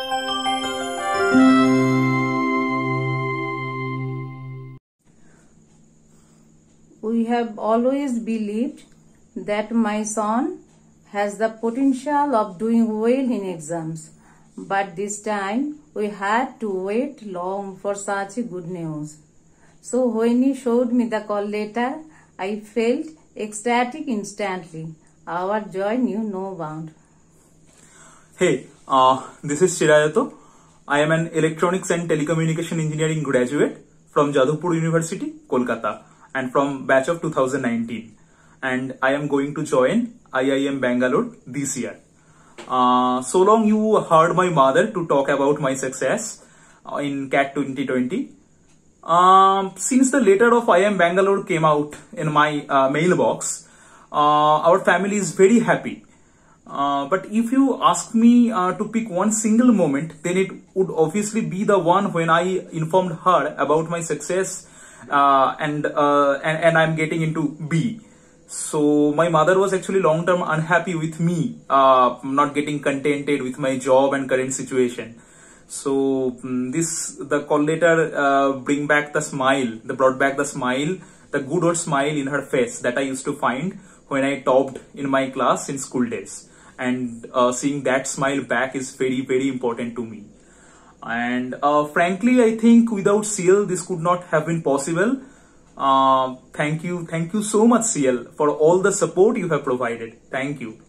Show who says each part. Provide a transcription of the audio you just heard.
Speaker 1: We have always believed that my son has the potential of doing well in exams, but this time we had to wait long for such a good news. So when he showed me the call letter, I felt ecstatic instantly. Our joy knew no bound.
Speaker 2: Hey, this is Chirayato. I am an Electronics and Telecommunication Engineering graduate from Jadavpur University, Kolkata, and from batch of 2019. And I am going to join IIM Bangalore this year. So long you heard my mother to talk about my success in CAT 2020. Since the letter of IIM Bangalore came out in my mailbox, our family is very happy. But if you ask me to pick one single moment, then it would obviously be the one when I informed her about my success and I'm getting into B. So my mother was actually long-term unhappy with me, not getting contented with my job and current situation. So the call letter brought back the smile, the good old smile in her face that I used to find when I topped in my class in school days. And seeing that smile back is very, very important to me. And frankly, I think without CL, this could not have been possible. Thank you so much, CL, for all the support you have provided. Thank you.